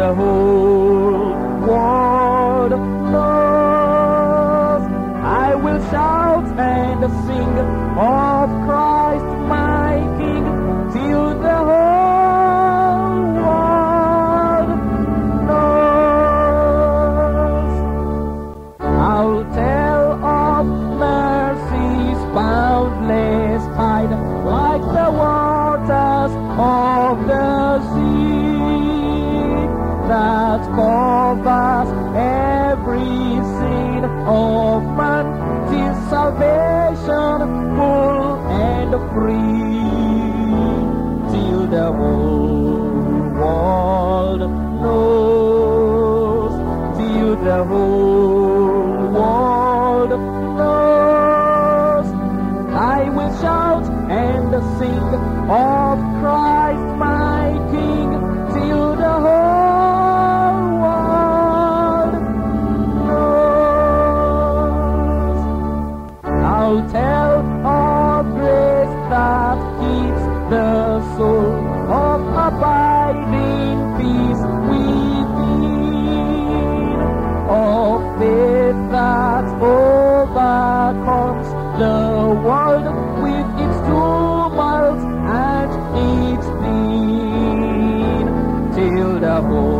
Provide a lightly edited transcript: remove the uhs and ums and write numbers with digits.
the whole world knows. I will shout and sing of Christ my King till the whole world knows. I'll tell of mercy's boundless tide, like the waters of the sea, that covers every sin of man, till salvation full and free, till the whole world knows, till the whole world knows. I will shout and sing of Christ my King till the whole world knows. I'll tell of grace that keeps the soul of abiding peace within, of faith that overcomes the world with its tumult and its pain, till the whole